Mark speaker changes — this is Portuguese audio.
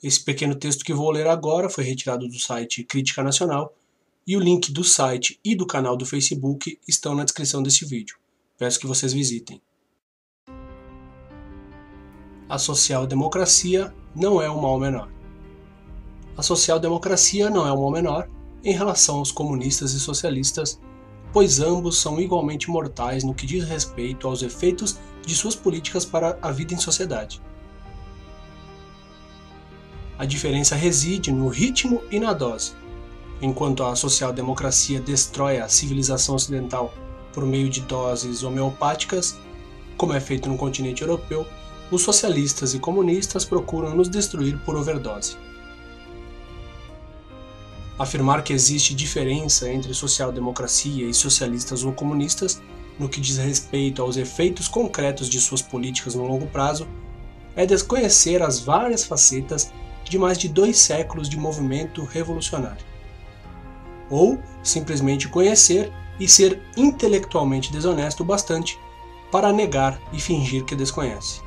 Speaker 1: Esse pequeno texto que vou ler agora foi retirado do site Crítica Nacional e o link do site e do canal do Facebook estão na descrição desse vídeo. Peço que vocês visitem. A social-democracia não é um mal menor. A social-democracia não é um mal menor em relação aos comunistas e socialistas, pois ambos são igualmente mortais no que diz respeito aos efeitos de suas políticas para a vida em sociedade. A diferença reside no ritmo e na dose. Enquanto a social-democracia destrói a civilização ocidental por meio de doses homeopáticas, como é feito no continente europeu, os socialistas e comunistas procuram nos destruir por overdose. Afirmar que existe diferença entre social-democracia e socialistas ou comunistas no que diz respeito aos efeitos concretos de suas políticas no longo prazo é desconhecer as várias facetas de mais de 2 séculos de movimento revolucionário. Ou simplesmente conhecer e ser intelectualmente desonesto o bastante para negar e fingir que desconhece.